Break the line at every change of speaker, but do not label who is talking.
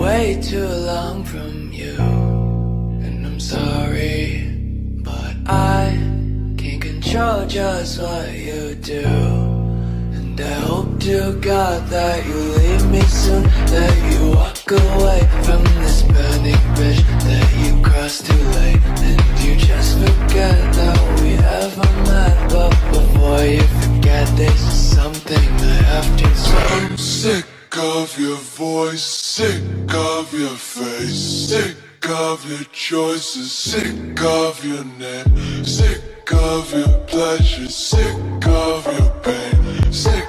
way too long from you. And I'm sorry, but I can't control just what you do. And I hope to God that you leave me soon, that you walk away from this burning bridge that you crossed too late, and you just forget that we ever met. But before you forget, there's something I have to say.
I'm sick of your voice, sick of your face, sick of your choices, sick of your name, sick of your pleasure, sick of your pain, sick